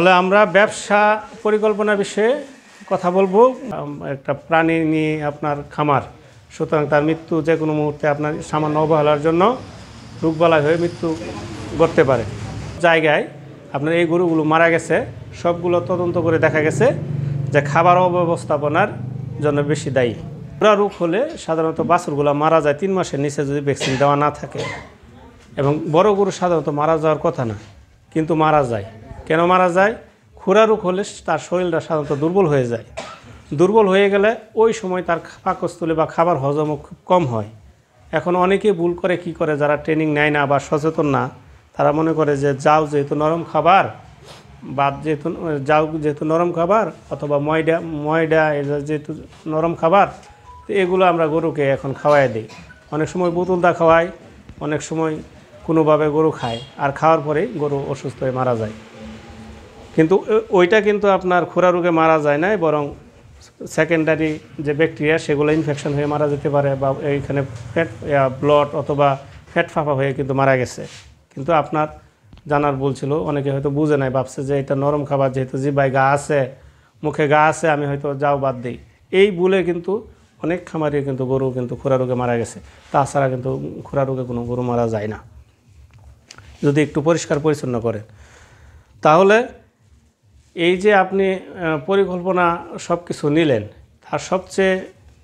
তাহলে আমরা ব্যবসা পরিকল্পনা বিষয়ে কথা বলবো। একটা প্রাণী নিয়ে আপনার খামার, সুতরাং তার মৃত্যু যে কোনো মুহূর্তে আপনার সামান্য অবহেলার জন্য রোগবালাই হয়ে মৃত্যু ঘটতে পারে। জায়গায় আপনার এই গরুগুলো মারা গেছে, সবগুলো তদন্ত করে দেখা গেছে যে খাবার অব্যবস্থাপনার জন্য বেশি দায়ী। খুরা রোগ হলে সাধারণত বাছুরগুলো মারা যায় 3 মাসের নিচে যদি ভ্যাকসিন দেওয়া না থাকে, এবং বড় গরু সাধারণত মারা যাওয়ার কথা না, কিন্তু মারা যায়। কেন মারা যায়? খুরা রোগ হলে তার শরীরটা সাধারণত দুর্বল হয়ে যায়। দুর্বল হয়ে গেলে ওই সময় তার পাকস্থলী বা খাবার হজমও খুব কম হয়। এখন অনেকে ভুল করে, কি করে, যারা ট্রেনিং নেয় না বা সচেতন না, তারা মনে করে যে যাও যেহেতু নরম খাবার, বা যেহেতু নরম খাবার, অথবা ময়দা যেহেতু নরম খাবার, তো এগুলো আমরা গরুকে এখন খাওয়াই দিই। অনেক সময় বোতলদা খাওয়াই, অনেক সময় কোনোভাবে গরু খায়, আর খাওয়ার পরেই গরু অসুস্থ হয়ে মারা যায়। কিন্তু ওইটা কিন্তু আপনার খুরা রোগে মারা যায় না, বরং সেকেন্ডারি যে ব্যাকটেরিয়া সেগুলো ইনফেকশন হয়ে মারা যেতে পারে, বা এইখানে ব্লড অথবা ফ্যাট ফাঁপা হয়ে কিন্তু মারা গেছে। কিন্তু আপনার জানার ভুল ছিল, অনেকে হয়তো বুঝে নাই, ভাবছে যে এটা নরম খাবার, যেহেতু জিহ্বায় গা আছে, মুখে গা আছে, আমি হয়তো যাও বাদ দিই। এই ভুলে কিন্তু অনেক খামারে কিন্তু গরু কিন্তু খুরা রোগে মারা গেছে। তাছাড়া কিন্তু খুরা রোগে কোনো গরু মারা যায় না যদি একটু পরিষ্কার পরিচ্ছন্ন করেন। তাহলে এই যে আপনি পরিকল্পনা সব কিছু নিলেন, তার সবচেয়ে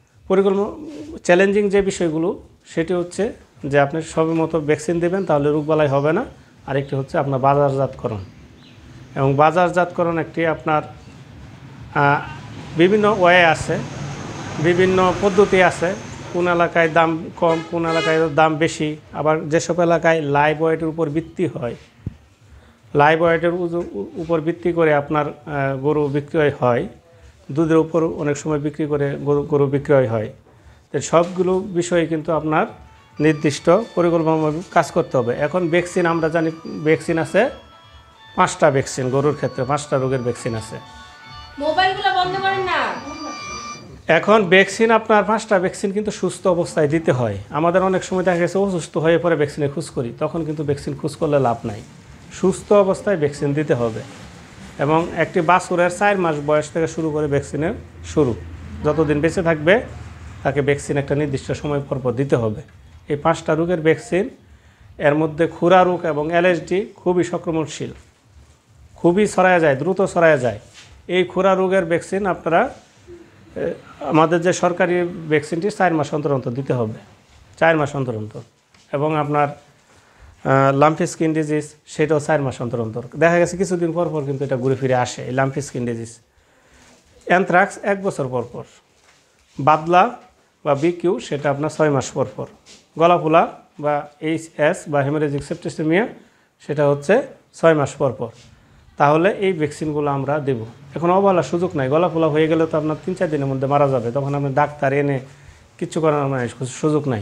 চ্যালেঞ্জিং যে বিষয়গুলো, সেটি হচ্ছে যে আপনি সবের মতো ভ্যাকসিন দেবেন, তাহলে রোগবালাই হবে না। আরেকটি হচ্ছে আপনার বাজারজাতকরণ, এবং বাজারজাতকরণ একটি আপনার বিভিন্ন ওয়ে আছে, বিভিন্ন পদ্ধতি আছে। কোন এলাকায় দাম কম, কোন এলাকায় দাম বেশি, আবার যেসব এলাকায় লাইভ ওয়েটের উপর ভিত্তি হয়, লাইভ ওয়েটের উপর ভিত্তি করে আপনার গরু বিক্রয় হয়, দুধের উপর অনেক সময় বিক্রি করে গরু বিক্রয় হয়। তো সবগুলো বিষয়ে কিন্তু আপনার নির্দিষ্ট পরিকল্পনা কাজ করতে হবে। এখন ভ্যাকসিন আমরা জানি, ভ্যাকসিন আছে 5টা ভ্যাকসিন, গরুর ক্ষেত্রে 5টা রোগের ভ্যাকসিন আছে। মোবাইলগুলো বন্ধ করেন না। এখন ভ্যাকসিন আপনার 5টা ভ্যাকসিন কিন্তু সুস্থ অবস্থায় দিতে হয়। আমাদের অনেক সময় দেখা গেছে অসুস্থ হয়ে পরে ভ্যাকসিনে খোঁজ করি, তখন কিন্তু ভ্যাকসিন খোঁজ করলে লাভ নাই। সুস্থ অবস্থায় ভ্যাকসিন দিতে হবে, এবং একটি বাছুরের 4 মাস বয়স থেকে শুরু করে ভ্যাকসিনের শুরু, যতদিন বেঁচে থাকবে তাকে ভ্যাকসিন একটা নির্দিষ্ট সময় পর দিতে হবে। এই 5টা রোগের ভ্যাকসিন, এর মধ্যে খুরা রোগ এবং এলএসডি খুবই সংক্রমণশীল, খুবই ছড়ায় যায়, দ্রুত ছড়ায় যায়। এই খুরা রোগের ভ্যাকসিন আপনারা আমাদের যে সরকারি ভ্যাকসিনটি 4 মাস অন্তর অন্তর দিতে হবে, 4 মাস অন্তর অন্তর। এবং আপনার লাম্পি স্কিন ডিজিজ, সেটাও 4 মাস অন্তর অন্তর। দেখা গেছে কিছুদিন পর পর কিন্তু এটা ঘুরে ফিরে আসে, এই লাম্পি স্কিন ডিজিজ। অ্যানথ্রাক্স 1 বছর পর পর। বাদলা বা বিকিউ সেটা আপনার 6 মাস পর পর। গলাফুলা বা HS বা হেমোরেজিক সেপ্টিসেমিয়া সেটা হচ্ছে 6 মাস পর পর। তাহলে এই ভ্যাকসিনগুলো আমরা দেব। এখন অবহেলার সুযোগ নাই। গলাফুলা হয়ে গেলে তো আপনার 3-4 দিনের মধ্যে মারা যাবে, তখন আপনি ডাক্তার এনে কিচ্ছু করার সুযোগ নাই।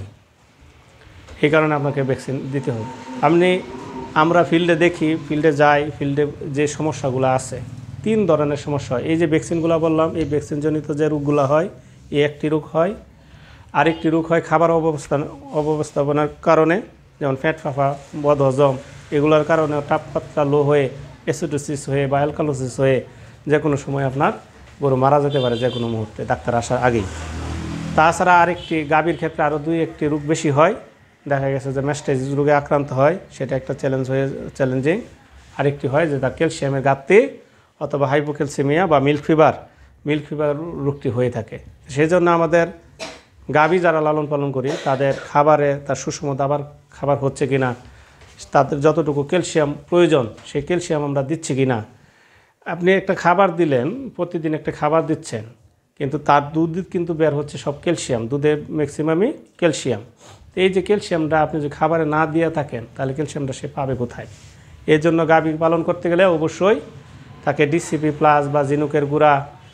এই কারণে আপনাকে ভ্যাকসিন দিতে হবে। আমরা ফিল্ডে দেখি, ফিল্ডে যাই, ফিল্ডে যে সমস্যাগুলো আছে, 3 ধরনের সমস্যা হয়। এই যে ভ্যাকসিনগুলো বললাম, এই ভ্যাকসিনজনিত যে রোগগুলো হয়, এই একটি রোগ হয়। আরেকটি রোগ হয় খাবার অব্যবস্থাপনার কারণে, যেমন ফ্যাট ফাঁপা, বদহজম, এগুলোর কারণে তাপমাত্রা লো হয়ে অ্যাসিডোসিস হয়ে বা অ্যালকালোসিস হয়ে যে কোনো সময় আপনার গরু মারা যেতে পারে, যে কোনো মুহূর্তে, ডাক্তার আসার আগেই। তাছাড়া আরেকটি গাভীর ক্ষেত্রে আরও 2-1টি রোগ বেশি হয়। দেখা গেছে যে ম্যাস্টাইটিস রোগে আক্রান্ত হয়, সেটা একটা চ্যালেঞ্জিং। আরেকটি হয় যে তার ক্যালসিয়ামের ঘাটতি অথবা হাইপোক্যালসিমিয়া বা মিল্ক ফিভার রোগটি হয়ে থাকে। সেই জন্য আমাদের গাভী যারা লালন পালন করি, তাদের খাবারে তার সুষম খাবার হচ্ছে কিনা, তাদের যতটুকু ক্যালসিয়াম প্রয়োজন সেই ক্যালসিয়াম আমরা দিচ্ছি কিনা। আপনি একটা খাবার দিলেন, প্রতিদিন একটা খাবার দিচ্ছেন, কিন্তু তার দুধ কিন্তু বের হচ্ছে সব ক্যালসিয়াম, দুধে ম্যাক্সিমামই ক্যালসিয়াম। এই যে ক্যালসিয়ামটা আপনি যদি খাবারে না দিয়ে থাকেন, তাহলে ক্যালসিয়ামটা সে পাবে কোথায়? এর জন্য গাভী পালন করতে গেলে অবশ্যই তাকে DCP+ বা জিনুকের গুঁড়া,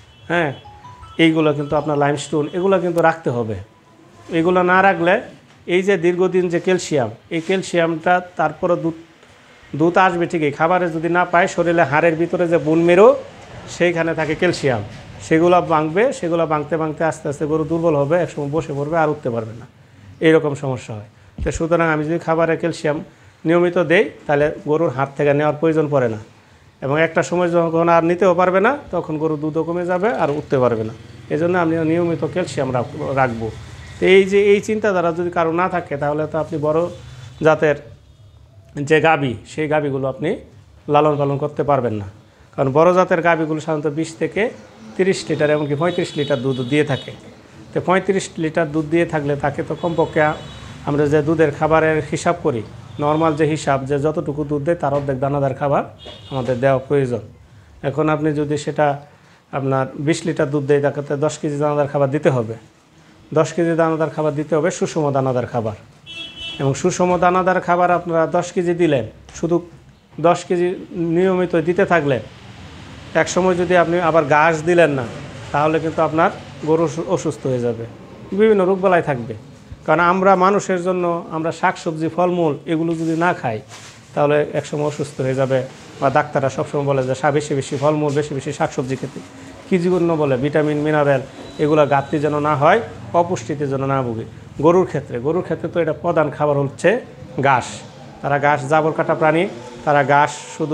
এইগুলো কিন্তু আপনার লাইমস্টোন, এগুলো কিন্তু রাখতে হবে। এগুলো না রাখলে এই যে দীর্ঘদিন যে ক্যালসিয়াম, এই ক্যালসিয়ামটা তারপরে দুধ আসবে ঠিকই, খাবারে যদি না পায়, শরীরে হাড়ের ভিতরে যে বোন মেরো, সেইখানে থাকে ক্যালসিয়াম, সেগুলো ভাঙবে, সেগুলো ভাঙতে ভাঙতে আস্তে আস্তে গরু দুর্বল হবে, একসময় বসে পড়বে, আর উঠতে পারবে না। এইরকম সমস্যা হয়। তো সুতরাং আমি যদি খাবারে ক্যালসিয়াম নিয়মিত দেই, তাহলে গরুর হাত থেকে নেওয়ার প্রয়োজন পড়ে না। এবং একটা সময় যখন আর নিতেও পারবে না তখন গরু দুধও কমে যাবে আর উঠতে পারবে না। এই জন্য আমি নিয়মিত ক্যালসিয়াম রাখবো। তো এই যে এই চিন্তাধারা যদি কারো না থাকে তাহলে তো আপনি বড় জাতের যে গাভী সেই গাভীগুলো আপনি লালন পালন করতে পারবেন না। কারণ বড় জাতের গাভীগুলো সাধারণত 20 থেকে 30 লিটার এমনকি 35 লিটার দুধ দিয়ে থাকে। তো 35 লিটার দুধ দিয়ে থাকলে তাকে তো কমপক্ষে আমরা যে দুধের খাবারের হিসাব করি, নর্মাল যে হিসাব যে যতটুকু দুধ দেয় তার অর্ধেক দানাদার খাবার আমাদের দেওয়া প্রয়োজন। এখন আপনি যদি সেটা আপনার 20 লিটার দুধ দেয় তাকে 10 কেজি দানাদার খাবার দিতে হবে। 10 কেজি দানাদার খাবার দিতে হবে সুষম দানাদার খাবার। এবং সুষম দানাদার খাবার আপনারা 10 কেজি দিলেন, শুধু 10 কেজি নিয়মিত দিতে থাকলেন, এক সময় যদি আপনি আবার ঘাস দিলেন না তাহলে কিন্তু আপনার গরু অসুস্থ হয়ে যাবে, বিভিন্ন রোগবালাই থাকবে। কারণ আমরা মানুষের জন্য আমরা শাকসবজি ফলমূল এগুলো যদি না খাই তাহলে একসময় অসুস্থ হয়ে যাবে। বা ডাক্তাররা সবসময় বলে যে বেশি বেশি ফলমূল বেশি বেশি শাকসবজি খেতে, কী জন্য বলে ভিটামিন মিনারেল এগুলো ঘাটতি যেন না হয়, অপুষ্টিতে যেন না ভুগে। গরুর ক্ষেত্রে তো এটা প্রধান খাবার হচ্ছে ঘাস। তারা ঘাস জাবর কাটা প্রাণী, তারা ঘাস শুধু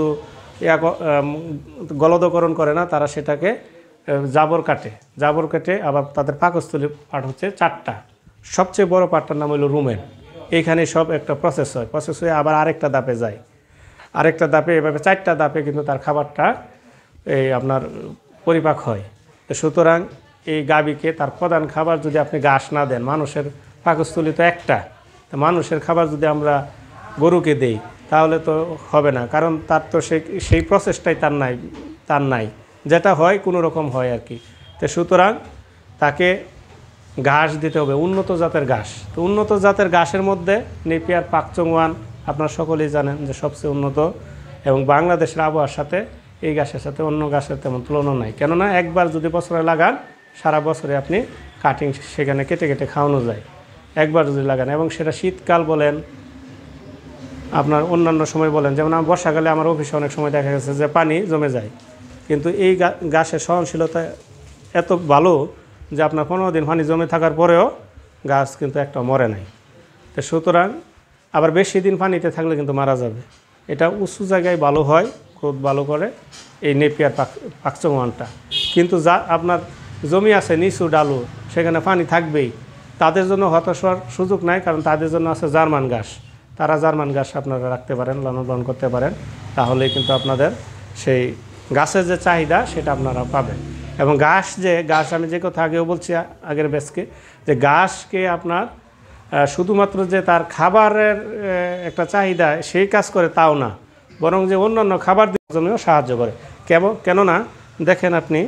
গলদকরণ করে না, তারা সেটাকে জাবর কাটে আবার তাদের পাকস্থলী পার্ট হচ্ছে 4টা। সবচেয়ে বড় পার্টটার নাম হলো রুমেন। এইখানে সব একটা প্রসেস হয়ে আবার আরেকটা ধাপে যায়, আরেকটা ধাপে, এভাবে 4টা ধাপে কিন্তু তার খাবারটা এই আপনার পরিপাক হয়। তো সুতরাং এই গাভীকে তার প্রধান খাবার যদি আপনি ঘাস না দেন, মানুষের পাকস্থলী তো একটা, তো মানুষের খাবার যদি আমরা গরুকে দেই তাহলে তো হবে না। কারণ তার তো সেই প্রসেসটাই তার নাই, যেটা হয় কোনো রকম হয় আর কি। তো সুতরাং তাকে ঘাস দিতে হবে, উন্নত জাতের ঘাস। তো উন্নত জাতের ঘাসের মধ্যে নেপিয়ার পাকচংওয়ান আপনারা সকলেই জানেন যে সবচেয়ে উন্নত, এবং বাংলাদেশের আবহাওয়ার সাথে এই ঘাসের সাথে অন্য ঘাসের তেমন তুলনা নাই। কেননা একবার যদি বছরে লাগান সারা বছরে আপনি কাটিং সেখানে কেটে কেটে খাওয়ানো যায়, একবার যদি লাগান। এবং সেটা শীতকাল বলেন আপনার অন্যান্য সময় বলেন, যেমন আমার বর্ষাকালে আমার অফিসে অনেক সময় দেখা গেছে যে পানি জমে যায়, কিন্তু এই ঘাসের সহনশীলতা এত ভালো যে আপনার 15 দিন পানি জমে থাকার পরেও গাছ কিন্তু একটা মরে নাই। তো সুতরাং আবার বেশি দিন পানিতে থাকলে কিন্তু মারা যাবে। এটা উঁচু জায়গায় ভালো হয়, গ্রোথ ভালো করে এই নেপিয়ার পাকচংওয়ানটা। কিন্তু যা আপনার জমি আছে নিচু ডালু, সেখানে পানি থাকবেই, তাদের জন্য হতাশ হওয়ার সুযোগ নাই। কারণ তাদের জন্য আছে জার্মান ঘাস, তারা জার্মান ঘাস আপনারা রাখতে পারেন, লালন পালন করতে পারেন, তাহলেই কিন্তু আপনাদের সেই গাছের যে চাহিদা সেটা আপনারা পাবেন। এবং ঘাস আমি যে কথা আগেও বলছি আগের ব্যাচকে, যে ঘাসকে আপনার শুধুমাত্র যে তার খাবারের একটা চাহিদা সেই কাজ করে তাও না, বরং যে অন্যান্য খাবার দেওয়ার জন্যও সাহায্য করে। কেননা দেখেন আপনি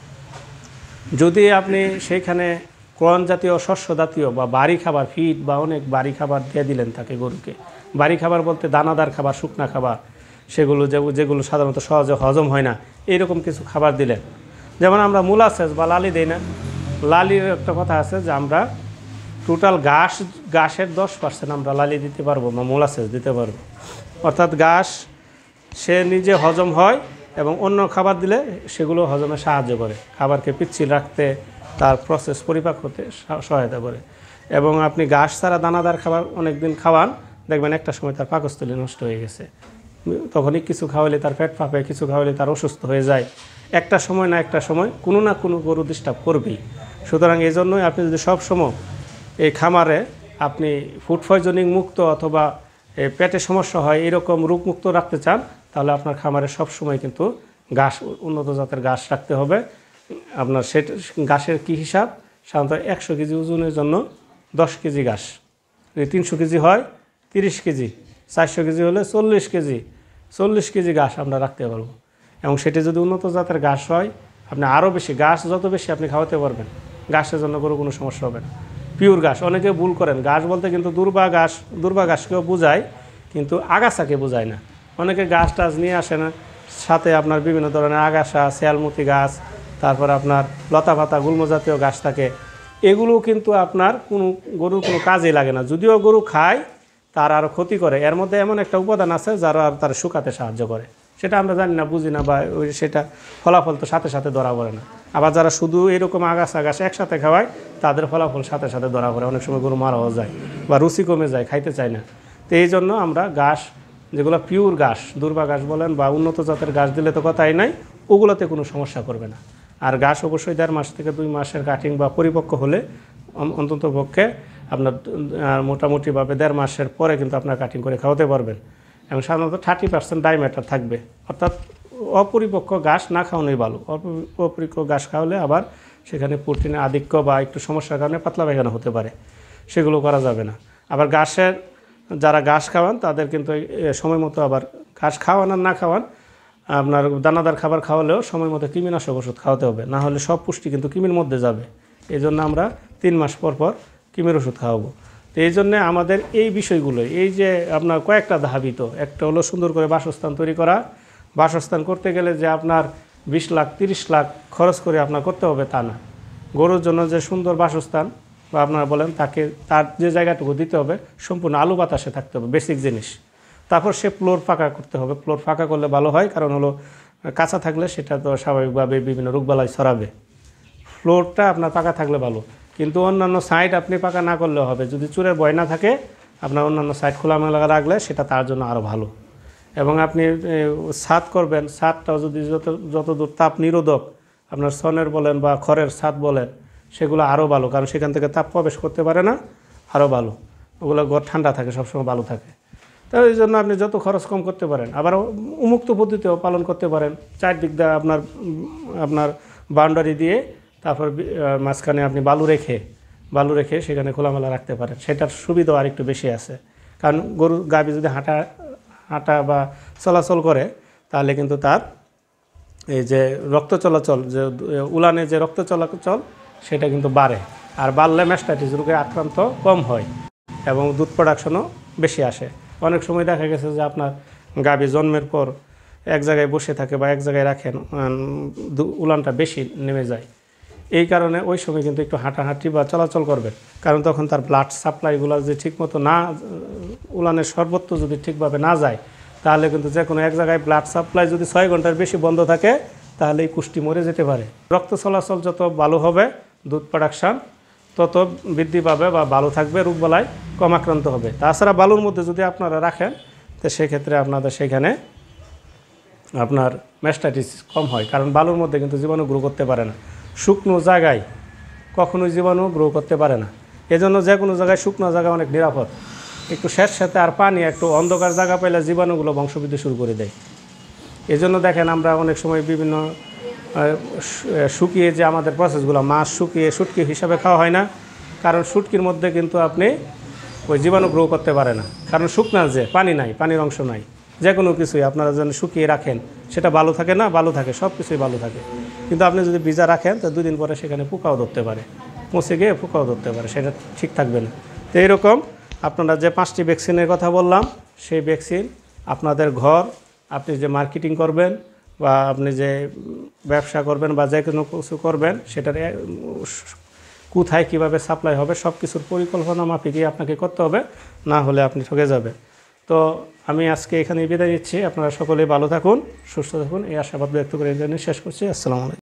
যদি আপনি সেইখানে কর্ন জাতীয় শস্য জাতীয় বা বাড়ি খাবার ফিড বা অনেক বাড়ি খাবার দিয়ে দিলেন তাকে, গরুকে বাড়ি খাবার বলতে দানাদার খাবার, শুকনা খাবার, সেগুলো যেগুলো সাধারণত সহজে হজম হয় না, এইরকম কিছু খাবার দিলেন। যেমন আমরা মোলাসেস বা লালি দেই না, লালির একটা কথা আছে যে আমরা টোটাল ঘাসের 10% আমরা লালি দিতে পারবো বা মোলাসেস দিতে পারবো। অর্থাৎ ঘাস সে নিজে হজম হয় এবং অন্য খাবার দিলে সেগুলো হজমে সাহায্য করে, খাবারকে পিচ্ছিল রাখতে, তার প্রসেস পরিপাক হতে সহায়তা করে। এবং আপনি ঘাস ছাড়া দানাদার খাবার অনেক দিন খাওয়ান, দেখবেন একটা সময় তার পাকস্থলী নষ্ট হয়ে গেছে। তখনই কিছু খাওয়ালে তার পেট ফাঁপে, কিছু খাওয়ালে তার অসুস্থ হয়ে যায়। একটা সময় কোনো না কোনো গরু ডিস্টার্ব করবেই। সুতরাং এই জন্যই আপনি যদি সবসময় এই খামারে আপনি ফুড পয়জনিং মুক্ত অথবা পেটে সমস্যা হয় এরকম রোগমুক্ত রাখতে চান, তাহলে আপনার খামারে সবসময় কিন্তু ঘাস, উন্নত জাতের ঘাস রাখতে হবে। আপনার সেটা ঘাসের কী হিসাব, সাধারণত 100 কেজি ওজনের জন্য 10 কেজি ঘাস, যদি 300 কেজি হয় 30 কেজি, 400 কেজি হলে 40 কেজি ঘাস আমরা রাখতে পারবো। এবং সেটি যদি উন্নত জাতের ঘাস হয়, আপনি আরও বেশি ঘাস যত বেশি আপনি খাওয়াতে পারবেন, ঘাসের জন্য কোনো সমস্যা হবে না। পিওর ঘাস, অনেকে ভুল করেন, ঘাস বলতে কিন্তু দুর্বা ঘাসকেও বোঝায়, কিন্তু আগাছাকে বোঝায় না। অনেকে ঘাস টাস নিয়ে আসে না, সাথে আপনার বিভিন্ন ধরনের আগাছা, শিয়ালমতি গাছ, তারপর আপনার লতা পাতা গুল্ম জাতীয় ঘাস থাকে, এগুলো কিন্তু আপনার গরুর কোনো কাজে লাগে না। যদিও গরু খায় তার আরও ক্ষতি করে। এর মধ্যে এমন একটা উপাদান আছে যারা তার শুকাতে সাহায্য করে, সেটা আমরা জানি না, বুঝি না, বা সেটা ফলাফল তো সাথে সাথে ধরা পড়ে না। আবার যারা শুধু এরকম আগাছা ঘাস একসাথে খাওয়ায় তাদের ফলাফল সাথে সাথে ধরা পড়ে, অনেক সময় গরু মারাও যায় বা রুচি কমে যায়, খাইতে চায় না। তো এই জন্য আমরা ঘাস যেগুলো পিওর ঘাস, দুর্বা ঘাস বলেন বা উন্নত জাতের ঘাস দিলে তো কথাই নাই, ওগুলোতে কোনো সমস্যা করবে না। আর ঘাস অবশ্যই 1.5 মাস থেকে 2 মাসের কাটিং বা পরিপক্ক হলে অন্তত পক্ষে আপনার মোটামুটিভাবে 1.5 মাসের পরে কিন্তু আপনার কাটিং করে খাওয়াতে পারবেন। এবং সাধারণত 30% ডাই ম্যাটার থাকবে, অর্থাৎ অপরিপক্ক ঘাস না খাওয়ানোই ভালো। অপরিপক্ক ঘাস খাওয়ালে আবার সেখানে প্রোটিনের আধিক্য বা একটু সমস্যার কারণে পাতলা পায়খানা হতে পারে, সেগুলো করা যাবে না। আবার যারা ঘাস খাওয়ান তাদের কিন্তু সময় মতো, আবার ঘাস খাওয়ান আর না খাওয়ান, আপনার দানাদার খাবার খাওয়ালেও সময় মতো কৃমিনাশক ওষুধ খাওয়াতে হবে, না হলে সব পুষ্টি কিন্তু কৃমির মধ্যে যাবে। এই জন্য আমরা 3 মাস পর পর কৃমির ওষুধ খাওয়াবো। তো এই জন্যে আমাদের এই বিষয়গুলো, এই যে আপনার কয়েকটা ধাবিত, একটা হলো সুন্দর করে বাসস্থান তৈরি করা। বাসস্থান করতে গেলে যে আপনার 20 লাখ 30 লাখ খরচ করে আপনার করতে হবে তা না। গরুর জন্য যে সুন্দর বাসস্থান বা আপনারা বলেন তার যে জায়গাটুকু দিতে হবে সম্পূর্ণ আলো বাতাসে থাকতে হবে, বেসিক জিনিস। তারপর সে ফ্লোর ফাঁকা করতে হবে। ফ্লোর ফাঁকা করলে ভালো হয়, কারণ হলো কাঁচা থাকলে সেটা তো স্বাভাবিকভাবে বিভিন্ন রোগবালাই ছড়াবে। ফ্লোরটা আপনার পাকা থাকলে ভালো, কিন্তু অন্যান্য সাইড আপনি পাকা না করলেও হবে। যদি চুরের ভয় না থাকে, আপনার অন্যান্য সাইড খোলামেলা রাখলে সেটা তার জন্য আরও ভালো। এবং আপনি ছাদ করবেন, ছাদটাও যদি যতদূর তাপ নিরোধক, আপনার সনের বলেন বা খড়ের ছাদ বলেন, সেগুলো আরও ভালো, কারণ সেখান থেকে তাপ প্রবেশ করতে পারে না, আরও ভালো। ওগুলো ঘর ঠান্ডা থাকে, সবসময় ভালো থাকে। তো এই জন্য আপনি যত খরচ কম করতে পারেন। আবার উন্মুক্ত পদ্ধতিও পালন করতে পারেন, চারদিক দিয়ে আপনার বাউন্ডারি দিয়ে, তারপর মাঝখানে আপনি বালু রেখে সেখানে খোলামেলা রাখতে পারেন। সেটার সুবিধাও আরেকটু বেশি আছে, কারণ গাভী যদি হাঁটা বা চলাচল করে, তাহলে কিন্তু তার এই যে রক্ত চলাচল, যে উলানে যে রক্ত চলাচল, সেটা কিন্তু বাড়ে। আর বাড়লে ম্যাস্টাইটিস রোগে আক্রান্ত কম হয় এবং দুধ প্রোডাকশনও বেশি আসে। অনেক সময় দেখা গেছে যে আপনার গাভী জন্মের পর এক জায়গায় বসে থাকে বা এক জায়গায় রাখেন, উলানটা বেশি নেমে যায়। এই কারণে ওই সময় কিন্তু একটু হাঁটাহাঁটি বা চলাচল করবে, কারণ তখন তার ব্লাড সাপ্লাইগুলো যে ঠিকমতো না, উলানের সর্বত্র যদি ঠিকভাবে না যায়, তাহলে কিন্তু যে কোনো এক জায়গায় ব্লাড সাপ্লাই যদি 6 ঘন্টার বেশি বন্ধ থাকে, তাহলে এই কুষ্টি মরে যেতে পারে। রক্ত চলাচল যত ভালো হবে, দুধ প্রোডাকশান তত বৃদ্ধি পাবে বা ভালো থাকবে, রোগবালাই কম আক্রান্ত হবে। তাছাড়া বালুর মধ্যে যদি আপনারা রাখেন, তো সেক্ষেত্রে আপনাদের সেখানে আপনার ম্যাস্টাইটিস কম হয়, কারণ বালুর মধ্যে কিন্তু জীবাণু গ্রো করতে পারে না। শুকনো জায়গায় কখনোই জীবাণু গ্রো করতে পারে না। এজন্য যে কোনো জায়গায়, শুকনো জায়গা অনেক নিরাপদ। একটু স্যাঁতস্যাঁতে আর পানি, একটু অন্ধকার জায়গা পেলে জীবাণুগুলো বংশবৃদ্ধি শুরু করে দেয়। এজন্য দেখেন আমরা অনেক সময় বিভিন্ন শুকিয়ে যে আমাদের প্রসেসগুলো, মাছ শুকিয়ে শুটকি হিসাবে খাওয়া হয় না, কারণ শুটকির মধ্যে কিন্তু আপনি ওই জীবাণু গ্রো করতে পারে না, কারণ শুকনা যে পানি নাই, পানির অংশ নাই। যে কোনো কিছুই আপনারা যেন শুকিয়ে রাখেন, সেটা ভালো থাকে না, ভালো থাকে, সব কিছুই ভালো থাকে। কিন্তু আপনি যদি ভিজা রাখেন, তো 2 দিন পরে সেখানে পোকাও ধরতে পারে, পচে গিয়ে পোকাও ধরতে পারে, সেটা ঠিক থাকবে না। তো এইরকম আপনারা যে 5টি ভ্যাকসিনের কথা বললাম, সেই ভ্যাকসিন আপনাদের ঘর, আপনি যে মার্কেটিং করবেন বা আপনি যে ব্যবসা করবেন বা যে কোনো কিছু করবেন, সেটার কোথায় কীভাবে সাপ্লাই হবে, সব কিছুর পরিকল্পনা মাফিকই আপনাকে করতে হবে, না হলে আপনি ঠকে যাবেন। তো আমি আজকে এখানে বিদায় নিচ্ছি। আপনারা সকলেই ভালো থাকুন, সুস্থ থাকুন, এই আশাবাদ ব্যক্ত করে শেষ করছি। আসসালামু আলাইকুম।